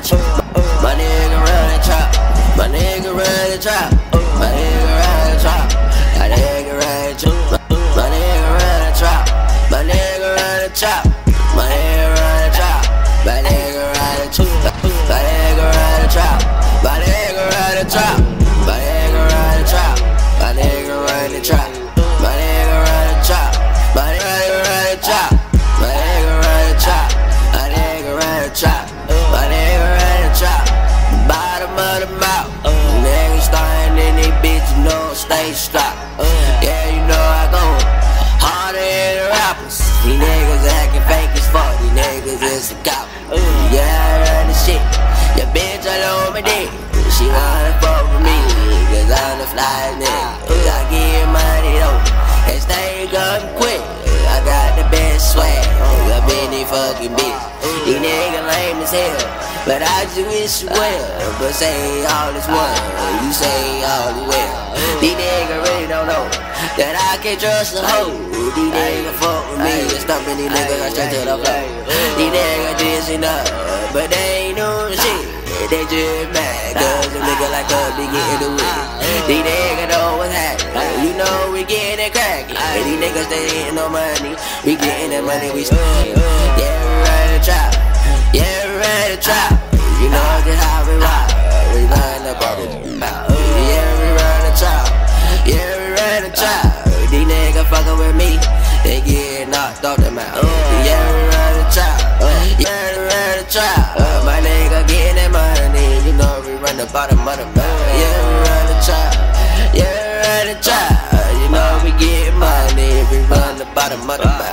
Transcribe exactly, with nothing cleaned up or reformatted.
trap. My nigga run the trap. My nigga run the trap. My nigga run the trap. My nigga run the trap. My nigga run the trap. My nigga run the trap. My nigga run the trap. My nigga run the trap. My nigga run the trap. My nigga run the trap. My nigga run the trap. My nigga run the trap. My nigga run the trap. My nigga run the trap. My nigga run the trap. My nigga run the trap. My nigga run the trap. Bottom of the mouth. Niggas starting in they bitch, you know, stay strapped. Yeah, you know I go harder than the rappers. These niggas acting fake as fuck. These niggas is a cop. Yeah, I run the shit. Your bitch all on my dick. She wanna fuck with me, cause I'm the flyest nigga. I get money though, and stay coming quick. I got the best swag, I been these fucking bitch. These niggas lame as hell, but I just wish you well. But say all is one, you say all is well. These niggas really don't know that I can't trust a hoe. These niggas fuck with me, and stumping these niggas right straight to the floor. These niggas dissing up, but they ain't doing shit. They just mad, cause a nigga like us be getting the whip. These niggas know what's happening, you know we getting it crackin'. These niggas they ain't no money, we getting that money, we spend. Yeah, we run the trap, yeah, we run the trap. You know just how we rock, we run the bubble. Yeah, we run the trap, yeah, we run the trap. These niggas fucking with me, they get knocked off the mouth. Yeah, we run the trap, yeah, we run the trap. My nigga getting that money, you know we run the bottom of the mouth. Yeah, we run the trap, yeah, we run the trap. You know we getting money, we run the bottom of the mouth.